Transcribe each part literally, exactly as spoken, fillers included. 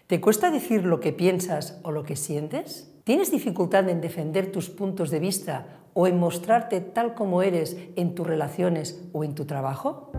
¿Te cuesta decir lo que piensas o lo que sientes? ¿Tienes dificultad en defender tus puntos de vista o en mostrarte tal como eres en tus relaciones o en tu trabajo?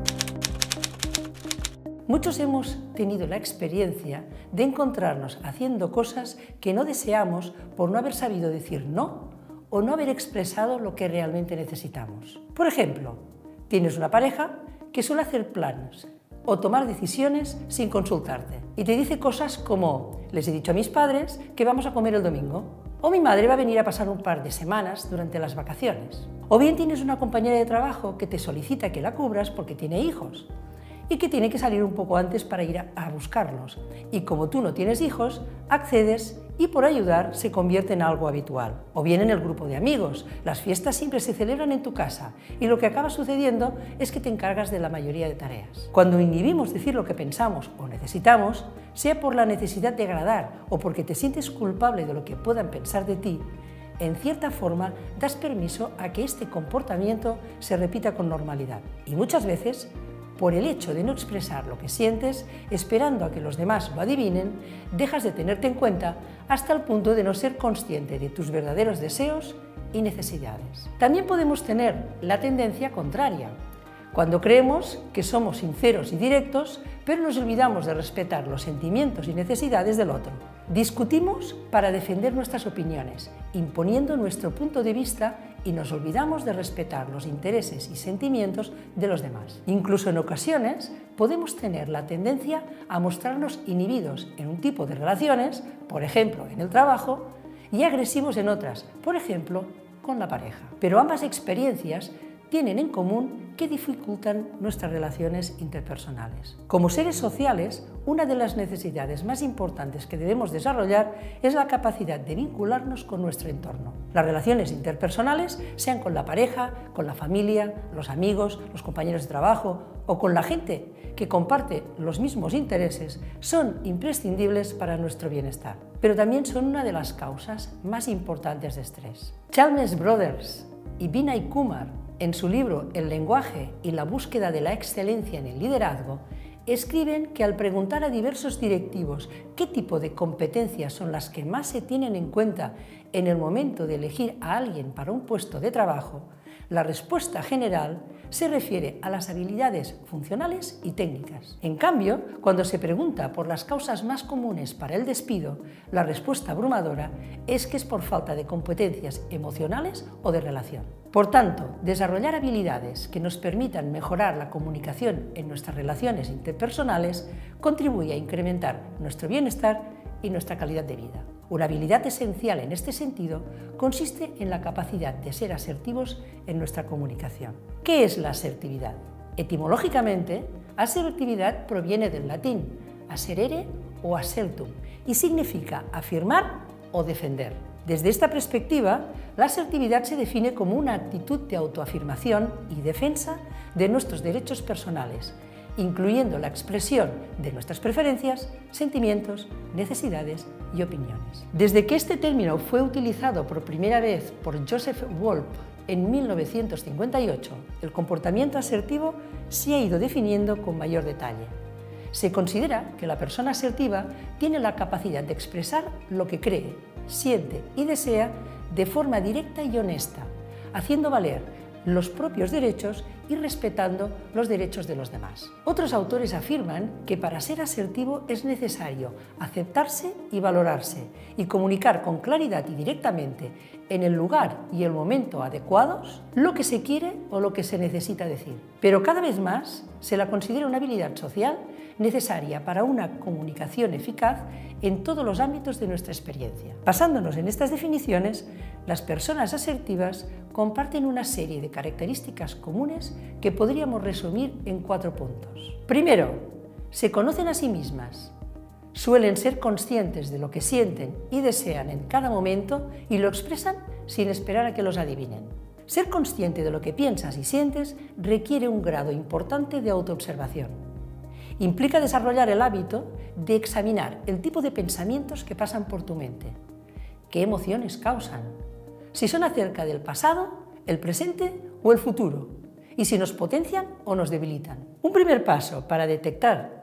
Muchos hemos tenido la experiencia de encontrarnos haciendo cosas que no deseamos por no haber sabido decir no o no haber expresado lo que realmente necesitamos. Por ejemplo, tienes una pareja que suele hacer planes o tomar decisiones sin consultarte y te dice cosas como: les he dicho a mis padres que vamos a comer el domingo, o mi madre va a venir a pasar un par de semanas durante las vacaciones. O bien tienes una compañera de trabajo que te solicita que la cubras porque tiene hijos y que tiene que salir un poco antes para ir a buscarlos. Y como tú no tienes hijos, accedes y por ayudar se convierte en algo habitual. O bien en el grupo de amigos. Las fiestas siempre se celebran en tu casa y lo que acaba sucediendo es que te encargas de la mayoría de tareas. Cuando inhibimos decir lo que pensamos o necesitamos, sea por la necesidad de agradar o porque te sientes culpable de lo que puedan pensar de ti, en cierta forma das permiso a que este comportamiento se repita con normalidad. Y muchas veces, por el hecho de no expresar lo que sientes, esperando a que los demás lo adivinen, dejas de tenerte en cuenta hasta el punto de no ser consciente de tus verdaderos deseos y necesidades. También podemos tener la tendencia contraria, cuando creemos que somos sinceros y directos, pero nos olvidamos de respetar los sentimientos y necesidades del otro. Discutimos para defender nuestras opiniones, imponiendo nuestro punto de vista, y nos olvidamos de respetar los intereses y sentimientos de los demás. Incluso en ocasiones podemos tener la tendencia a mostrarnos inhibidos en un tipo de relaciones, por ejemplo en el trabajo, y agresivos en otras, por ejemplo con la pareja. Pero ambas experiencias tienen en común que dificultan nuestras relaciones interpersonales. Como seres sociales, una de las necesidades más importantes que debemos desarrollar es la capacidad de vincularnos con nuestro entorno. Las relaciones interpersonales, sean con la pareja, con la familia, los amigos, los compañeros de trabajo o con la gente que comparte los mismos intereses, son imprescindibles para nuestro bienestar, pero también son una de las causas más importantes de estrés. Chalmers Brothers y Vinay Kumar, en su libro El lenguaje y la búsqueda de la excelencia en el liderazgo, escriben que al preguntar a diversos directivos qué tipo de competencias son las que más se tienen en cuenta en el momento de elegir a alguien para un puesto de trabajo, la respuesta general se refiere a las habilidades funcionales y técnicas. En cambio, cuando se pregunta por las causas más comunes para el despido, la respuesta abrumadora es que es por falta de competencias emocionales o de relación. Por tanto, desarrollar habilidades que nos permitan mejorar la comunicación en nuestras relaciones interpersonales contribuye a incrementar nuestro bienestar y nuestra calidad de vida. Una habilidad esencial en este sentido consiste en la capacidad de ser asertivos en nuestra comunicación. ¿Qué es la asertividad? Etimológicamente, asertividad proviene del latín aserere o assertum y significa afirmar o defender. Desde esta perspectiva, la asertividad se define como una actitud de autoafirmación y defensa de nuestros derechos personales, incluyendo la expresión de nuestras preferencias, sentimientos, necesidades y opiniones. Desde que este término fue utilizado por primera vez por Joseph Wolf en mil novecientos cincuenta y ocho, el comportamiento asertivo se ha ido definiendo con mayor detalle. Se considera que la persona asertiva tiene la capacidad de expresar lo que cree, siente y desea de forma directa y honesta, haciendo valer los propios derechos y respetando los derechos de los demás. Otros autores afirman que para ser asertivo es necesario aceptarse y valorarse y comunicar con claridad y directamente en el lugar y el momento adecuados lo que se quiere o lo que se necesita decir. Pero cada vez más se la considera una habilidad social necesaria para una comunicación eficaz en todos los ámbitos de nuestra experiencia. Basándonos en estas definiciones, las personas asertivas comparten una serie de características comunes que podríamos resumir en cuatro puntos. Primero, se conocen a sí mismas. Suelen ser conscientes de lo que sienten y desean en cada momento y lo expresan sin esperar a que los adivinen. Ser consciente de lo que piensas y sientes requiere un grado importante de autoobservación. Implica desarrollar el hábito de examinar el tipo de pensamientos que pasan por tu mente, qué emociones causan, si son acerca del pasado, el presente o el futuro, y si nos potencian o nos debilitan. Un primer paso para detectar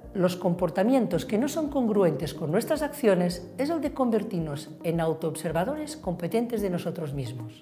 los comportamientos que no son congruentes con nuestras acciones es el de convertirnos en autoobservadores competentes de nosotros mismos.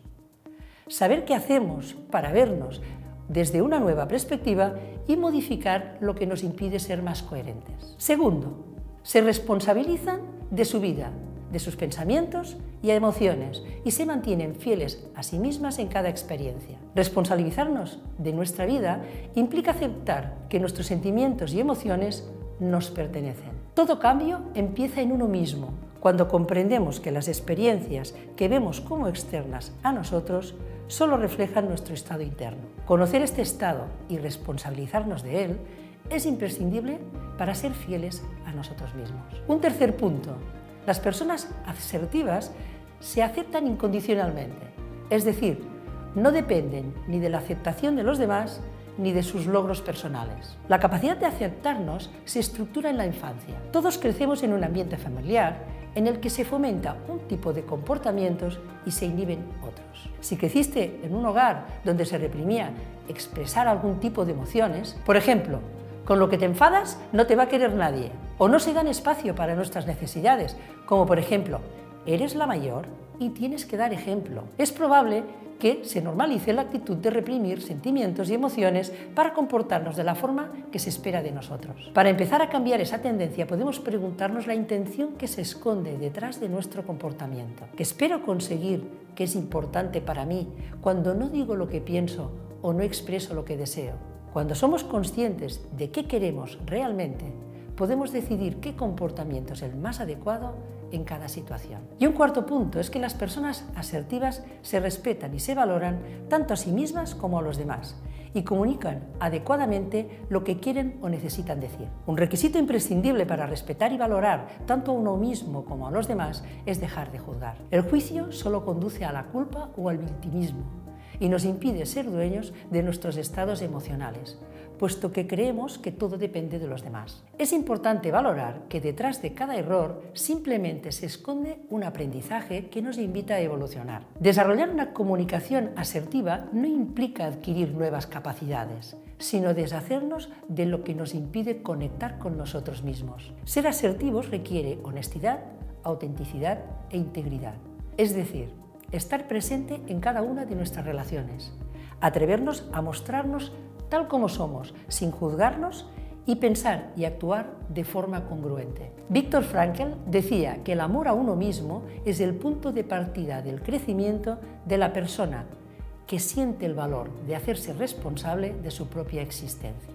Saber qué hacemos para vernos desde una nueva perspectiva y modificar lo que nos impide ser más coherentes. Segundo, se responsabilizan de su vida, de sus pensamientos y emociones y se mantienen fieles a sí mismas en cada experiencia. Responsabilizarnos de nuestra vida implica aceptar que nuestros sentimientos y emociones nos pertenecen. Todo cambio empieza en uno mismo, cuando comprendemos que las experiencias que vemos como externas a nosotros solo reflejan nuestro estado interno. Conocer este estado y responsabilizarnos de él es imprescindible para ser fieles a nosotros mismos. Un tercer punto. Las personas asertivas se aceptan incondicionalmente, es decir, no dependen ni de la aceptación de los demás ni de sus logros personales. La capacidad de aceptarnos se estructura en la infancia. Todos crecemos en un ambiente familiar en el que se fomenta un tipo de comportamientos y se inhiben otros. Si creciste en un hogar donde se reprimía expresar algún tipo de emociones, por ejemplo, con lo que te enfadas no te va a querer nadie, o no se dan espacio para nuestras necesidades, como por ejemplo, eres la mayor y tienes que dar ejemplo. Es probable que se normalice la actitud de reprimir sentimientos y emociones para comportarnos de la forma que se espera de nosotros. Para empezar a cambiar esa tendencia podemos preguntarnos la intención que se esconde detrás de nuestro comportamiento. ¿Qué espero conseguir que es importante para mí cuando no digo lo que pienso o no expreso lo que deseo? Cuando somos conscientes de qué queremos realmente, podemos decidir qué comportamiento es el más adecuado en cada situación. Y un cuarto punto es que las personas asertivas se respetan y se valoran tanto a sí mismas como a los demás y comunican adecuadamente lo que quieren o necesitan decir. Un requisito imprescindible para respetar y valorar tanto a uno mismo como a los demás es dejar de juzgar. El juicio solo conduce a la culpa o al victimismo y nos impide ser dueños de nuestros estados emocionales, puesto que creemos que todo depende de los demás. Es importante valorar que detrás de cada error simplemente se esconde un aprendizaje que nos invita a evolucionar. Desarrollar una comunicación asertiva no implica adquirir nuevas capacidades, sino deshacernos de lo que nos impide conectar con nosotros mismos. Ser asertivos requiere honestidad, autenticidad e integridad, es decir, estar presente en cada una de nuestras relaciones, atrevernos a mostrarnos tal como somos, sin juzgarnos, y pensar y actuar de forma congruente. Viktor Frankl decía que el amor a uno mismo es el punto de partida del crecimiento de la persona que siente el valor de hacerse responsable de su propia existencia.